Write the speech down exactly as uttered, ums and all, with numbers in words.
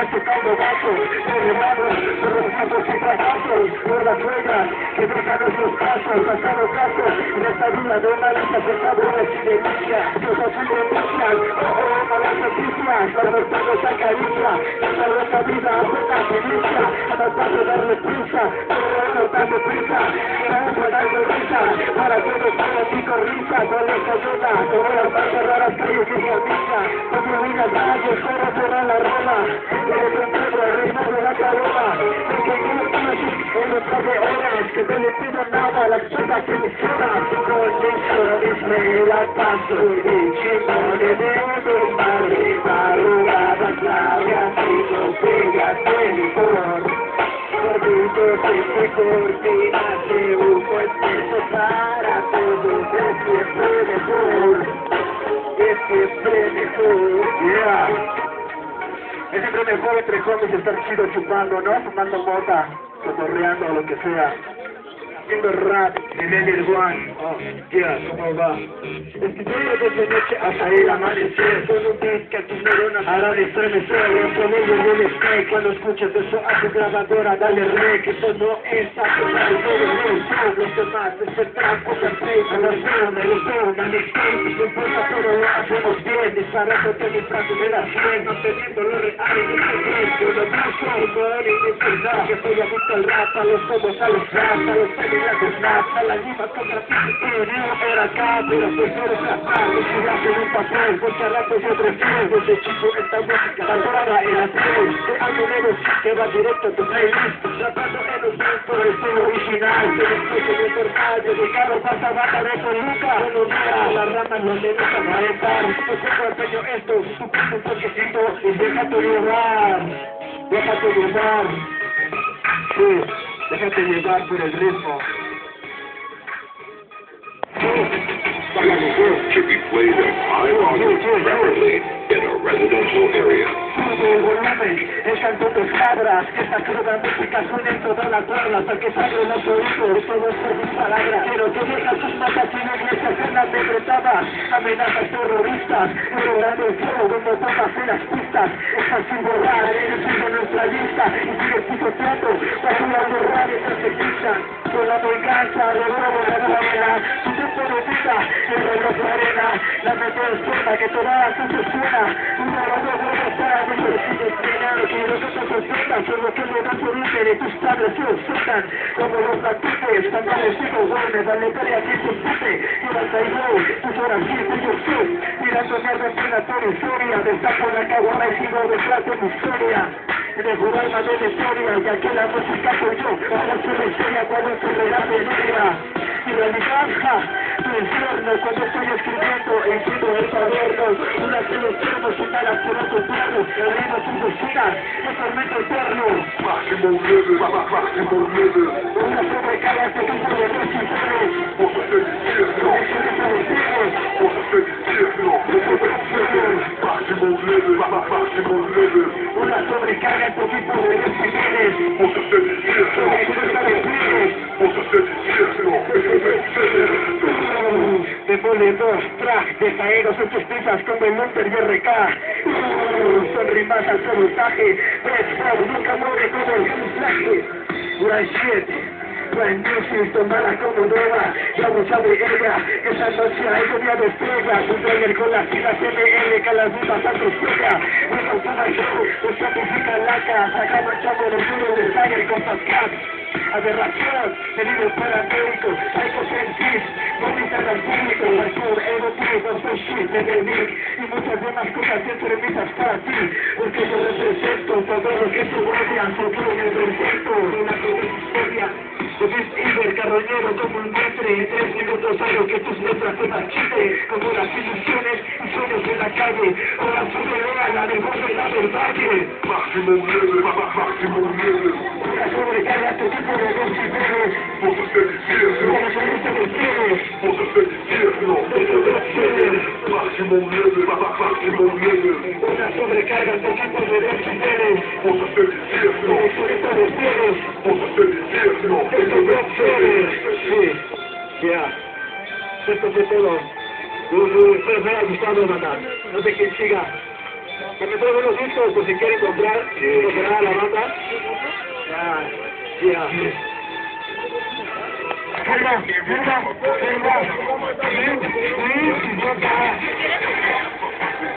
hace caldo bajo, celebramos por los campos y fracasos, por las huellas que dejan nuestros pasos, pasado caso, en esta vida de malitas, pesadores y delicias, cosas y delicias, oh, oh, malas noticias, para los perros acaricia, esta nuestra vida apenas inicia, cada paso darle prisa, pero no darle prisa, para darle risa, para que no tenga pico risa, con la ayuda, como las más raras calles y misa, como una calle, para cerrar la rola, y el sombrero, el ritmo de la paloma, porque yo no estoy aquí en un par de horas, que no le pido nada a las cosas que me sobran, con eso me la paso, y chico de dedo, madre, madrugada, clave, amigo, pégate mejor, gordito, siempre cortinas de humo, espeso para todos, es siempre mejor, es siempre mejor, yeah. Es siempre mejor entre homies estar chido chupando, ¿no? Fumando mota, cotorreando o lo que sea. Haciendo rap en el One. Oh, yeah, ¿cómo va? Escribiendo desde noche hasta el amanecer. Con un beat que a tus neuronas harán estremecer. El sonido del S N E K. Cuando escuches eso a tu grabadora, dale rec. Esto no es aceptar todo el show. Los demás despertarán por la fe. A la zona, el show, la mixtape. No importa, todo lo hacemos bien. Disparándote mientras tú me das cien. Manteniendo lo real y no secreto. Yo lo busco, humor y es verdad. Que estoy adicto al rap, a los tomos, a los raps, a los la desnata, la lima contra ti, no era acá, pero prefiero escapar, me tiraste en un papel, porque a ratos yo prefiero, desde chico esta música, la dorada en la tele, de algo menos que va directo a tu playlist, tratando en un beat por el estilo original, que después de normal, de mi carro pasa bata de Toluca, no mira, la rama no le deja maretar, no pongo empeño esto, tu punto un toquecito, y déjate llevar, déjate llevar, sí. Déjate llevar por el ritmo. This should be played at high volume, preferably in a residential area. Sube el volumen, el canto de cabras, que esta cruda música suena en toda la cuerda, hasta que sangre los oídos, todo es por mis palabras. Quiero que dejas tus matas y no iglesias en las decretadas, amenazas terroristas, ignorando el fuego donde todas en las pistas, estás sin borrar, eres de nuestra lista, y sigues pisoteando, para una borrar esa pizza, con la venganza, de nuevo la novela, tu tiempo de vida, el reloj de arena, la mente suena, que toda la cosa suena, una hora de estar, no se decide frenar, que nosotros sorprendan, son los que le dan por irte de tus tablas se sueltan, como los latites, canales y cogones, dale pelea que se pute, y hasta ahí no, tus horas sí, yo soy, mirando mierda en plena historia, destapo la caguama y sigo detrás de mi historia, de jugar más de la historia, ya que la música soy yo, ahora se me enseña cuando se me da memoria, y realidad, ja, tu infierno, cuando estoy escribiendo, enciendo el cuaderno, una que los termos y malas que no comprado, el ritmo sus vecinas, el tormento eterno, Máximo level, máximo level. una sobrecarga este tipo de resistores, Cosas del infierno, cosas del infierno. Máximo level, máximo level. una sobrecarga este tipo de resistores, Cosas del infierno, cosas del infierno. Demoledor, track, desaeros en tus piezas como el Monster y R K. Son rimas al sabotaje, Red Fog nunca muere como el camuflaje. Right shit, brand music, tomada como droga, ya no sabe ella, esa noche hay lluvia de estrellas, un trailer con las siglas M L que las mismas antes juega, bueno, toma show, esta música laca, saca marchando el duro de sangre con Pascal. Aberración, pedido paranoico, psychosensis, vomitan al público, alcohol, erotismo, soy shit, enemic, y muchas demás cosas entre misas para ti, porque yo represento todo lo que tú odias, o yo represento una historia. Ves Iber, carroñero como un metre, en tres minutos algo que tus letras te marchite, como las ilusiones y sueños de la calle, ahora sube a la mejor de la del valle. Máximo level, máximo level. Una sobrecarga este tipo de decibeles, Cosas del infierno, como se dice que quieres, cosas del infierno. Máximo level, máximo level. una sobrecarga este tipo de decibeles, Cosas del infierno, como se dice que quieres, cosas del infierno. sí, ya, esto fue todo. Me ha gustado, banda, no sé quién siga, Que me traigan los discos por si quieren comprar, comprar a la banda. Ya, ya. Firma, firma, firma.